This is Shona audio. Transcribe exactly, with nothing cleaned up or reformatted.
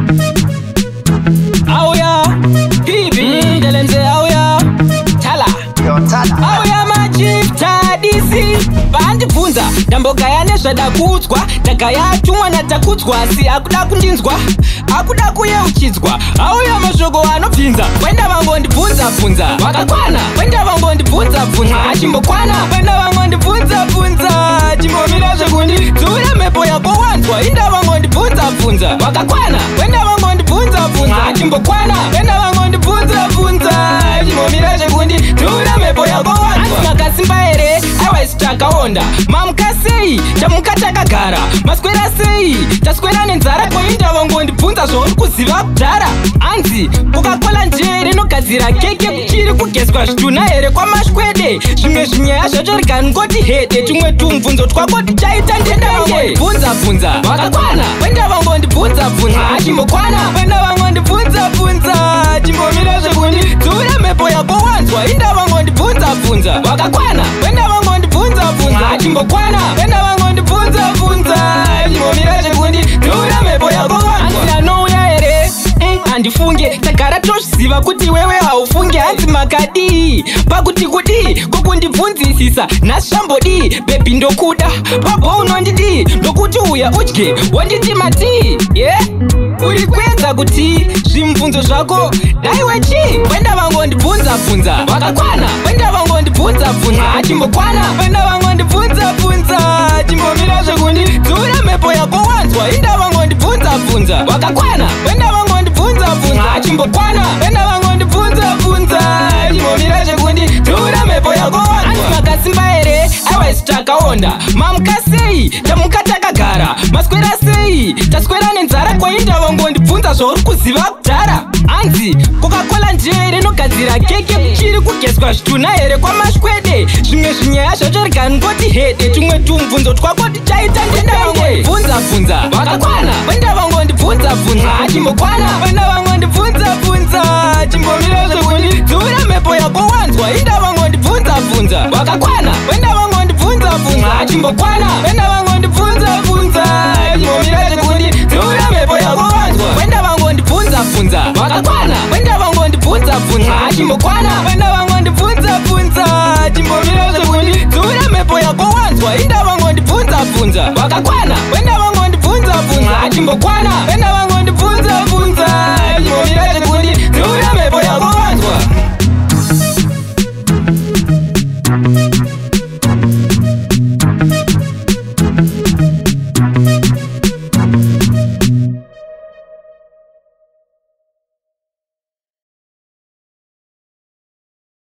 Auya, Bibi, Delenze, Auya, Tala, Auya, Machief, Tadisy, Bandi Bvunza, Dambogaya nezvada kuudzwa, Takaya tumwa natakudzwa, si akuda kundinzwa, akuda kuyeuchidzwa, Auya mashoko anobvinza, wenda vangondibvunza bvunza, wakakwana, wenda vangondibvunza bvunza, achimbokwana, wenda vangondibvunza bvunza, chimbomira zvekundi, dzura mhepo yako wanzwa, inda vangondibvunza bvunza, wakakwana, wenda vangondibvunza bvunza, achimbokwana, wenda vangondibvunza bvunza, chimbomira zvekundi, dzura mhepo yako wanzwa. Makasimba here, aiwaisi takaonda, mamuka sei, tamuka takagara, maswera sei, taswera nenzara, koinda vangondibvunza zvauri kuziva kudhara. Hanzi, kukakola njere inogadzira keke kuchiri kugezwa zvidhuna here kwamashwede, zvimwe zvinyaya zvacho rikangoti hede, tumwe tumvunzo twako tichaita ndendenge. Bvunza bvunza, wakakwana, wenda vangondibvunza bvunza, achimbokwana, wenda vangondibvunza bvunza, chimbomira zvekundi, dzura mhepo yako wanzwa, inda vangondibvunza bvunza, wakakwana, wenda vangondibvunza bvunza, achimbokwana, wenda vangondibvunza bvunza, chimbomira zvekundi, dzura mhepo yako wanzwa. Hanzi anouya here, handifunge, tagara tozviziva kuti wewe haufunge. Hanzi makadii, pakuti kudii, kokundibvunzisisa, nhasi zvambodii, bebhi ndokuda, pabho unondidii, ndokuti uya udye, wonditi matii, ye uri kuedza kuti zvimubvunzo zvako daiwe chii, wenda vangondibvunza bvunza, wakakwana, wenda vangondibvunza bvunza, achimbokwana, wenda vangondibvunza bvunza, chimbomira zvekundi, dzura mhepo yako wanzwa, inda vangondibvunza bvunza, wakakwana, wenda vangondibvunza bvunza, achimbokwana, wenda vangondibvunza bvunza, chimbomira zvekundi, dzura mhepo yako wanzwa. Hanzi makasimba here, aiwaisi takaonda, mamuka sei, tamuka takagara, maswera sei, taswera nenzara, koinda vangondibvunza zvauri kuziva kudhara. Hanzi, kukakola njere inogadzira keke kuchiri kugezwa zvidhuna here kwamashwede, zvimwe zvinyaya zvacho rikangoti hede, tumwe tumvunzo twako tichaita ndendenge. Bvunza bvunza, wakakwana, wenda vangondibvunza bvunza, achimbokwana, wenda vangondibvunza bvunza, chimbomira zvekundi, dzura mhepo yako wanzwa, inda vangondibvunza bvunza, wakakwana, wenda vangondibvunza bvunza, achimbokwana, wenda vangondibvunza bvunza, chimbomira zvekundi, dzura mhepo yako wanzwa. Wenda vangondibvunza bvunza, wakakwana, wenda vangondibvunza bvunza, achimbokwana, wenda vangondibvunza bvunza, chimbomira zvekundi, dzura mhepo yako wanzwa, inda vangondibvunza bvunza, wakakwana, wenda vangondibvunza bvunza, achimbokwana, wenda